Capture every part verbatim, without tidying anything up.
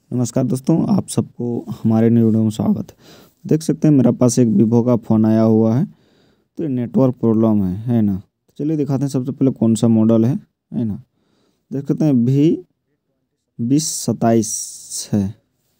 नमस्कार दोस्तों, आप सबको हमारे न्यू वीडियो में स्वागत है। देख सकते हैं मेरे पास एक वीवो का फ़ोन आया हुआ है। तो ये नेटवर्क प्रॉब्लम है है ना। चलिए दिखाते हैं सबसे पहले कौन सा मॉडल है है ना। देख सकते हैं वी बीस सत्ताईस है।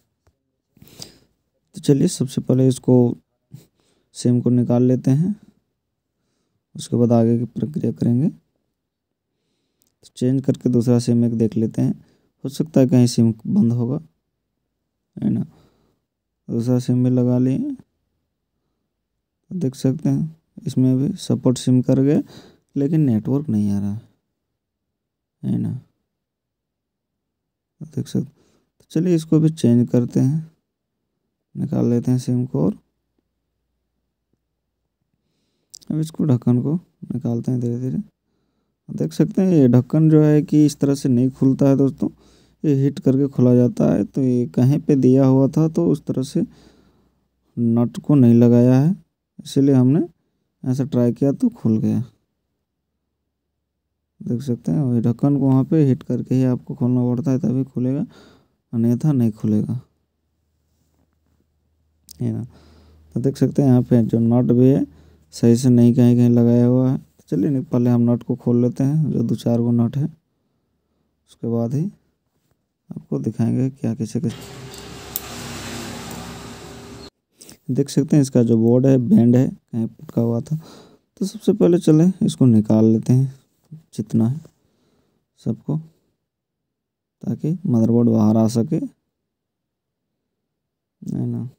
तो चलिए सबसे पहले इसको सिम को निकाल लेते हैं, उसके बाद आगे की प्रक्रिया करेंगे। तो चेंज करके दूसरा सिम एक देख लेते हैं, हो सकता है कहीं सिम बंद होगा है ना। दूसरा सिम भी लगा लिए, देख सकते हैं इसमें भी सपोर्ट सिम कर गए, लेकिन नेटवर्क नहीं आ रहा है ना। देख सकते, तो चलिए इसको भी चेंज करते हैं, निकाल लेते हैं सिम को और अब इसको ढक्कन को निकालते हैं धीरे धीरे। देख सकते हैं ये ढक्कन जो है कि इस तरह से नहीं खुलता है दोस्तों, ये हिट करके खुला जाता है। तो ये कहीं पे दिया हुआ था तो उस तरह से नट को नहीं लगाया है, इसीलिए हमने ऐसा ट्राई किया तो खुल गया। देख सकते हैं वही ढक्कन को वहाँ पे हिट करके ही आपको खोलना पड़ता है, तभी खुलेगा, अन्यथा नहीं खुलेगा है ना। तो देख सकते हैं यहाँ पे जो नट भी है सही से नहीं कहीं कहीं लगाया हुआ है। तो चलिए पहले हम नट को खोल लेते हैं, जो दो चार गो नट है, उसके बाद ही आपको दिखाएंगे क्या कैसे कैसे। देख सकते हैं इसका जो बोर्ड है बैंड है कहीं पटका हुआ था। तो सबसे पहले चले इसको निकाल लेते हैं जितना है सबको, ताकि मदरबोर्ड बाहर आ सके है ना।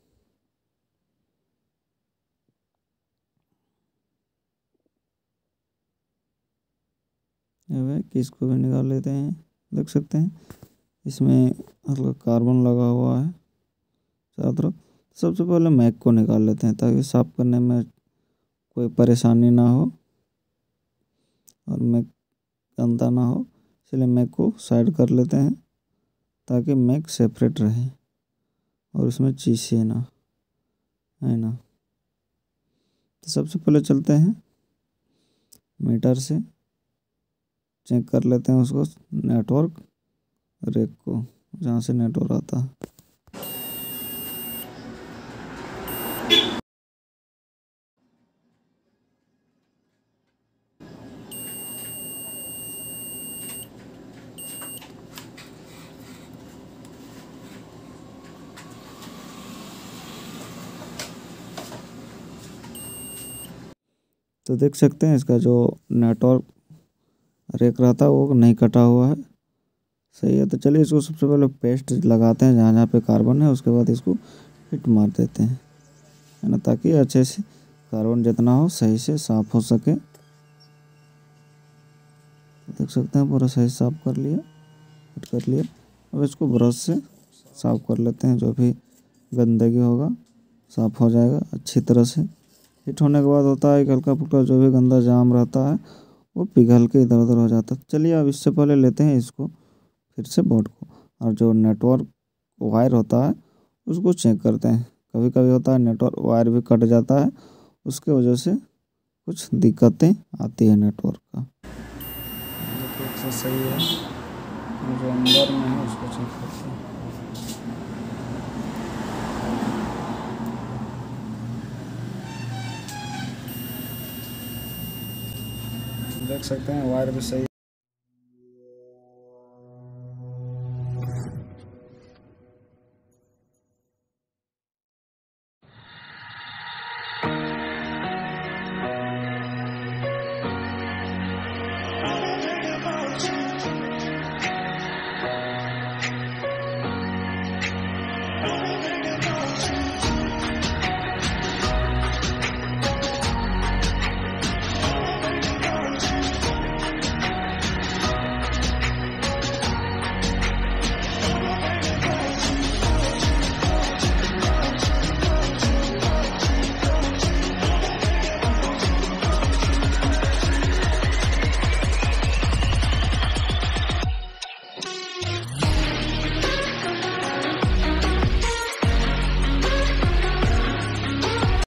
अब कि इसको भी निकाल लेते हैं। देख सकते हैं इसमें हल्का कार्बन लगा हुआ है चारों तरफ। सबसे पहले मैक को निकाल लेते हैं ताकि साफ़ करने में कोई परेशानी ना हो और मैक गंदा ना हो, इसलिए मैक को साइड कर लेते हैं ताकि मैक सेपरेट रहे और उसमें चीसे ना है ना। तो सबसे पहले चलते हैं मीटर से चेक कर लेते हैं उसको, नेटवर्क रेक को जहाँ से नेटवर्क आता है। तो देख सकते हैं इसका जो नेटवर्क रेक रहता है वो नहीं कटा हुआ है, सही है। तो चलिए इसको सबसे पहले पेस्ट लगाते हैं जहाँ जहाँ पे कार्बन है, उसके बाद इसको हिट मार देते हैं है ना, ताकि अच्छे से कार्बन जितना हो सही से साफ़ हो सके। देख सकते हैं पूरा सही साफ़ कर लिया, हिट कर लिया। अब इसको ब्रश से साफ़ कर लेते हैं, जो भी गंदगी होगा साफ़ हो जाएगा अच्छी तरह से। हिट होने के बाद होता है कि हल्का फुल्का जो भी गंदा जाम रहता है वो पिघल के इधर उधर हो जाता है। चलिए अब इससे पहले लेते हैं इसको फिर से बोर्ड को, और जो नेटवर्क वायर होता है उसको चेक करते हैं। कभी कभी होता है नेटवर्क वायर भी कट जाता है, उसके वजह से कुछ दिक्कतें आती है नेटवर्क का। नेटवर्क से सही है, जो अंदर में है उसको चेक करते हैं। देख सकते हैं वायर भी सही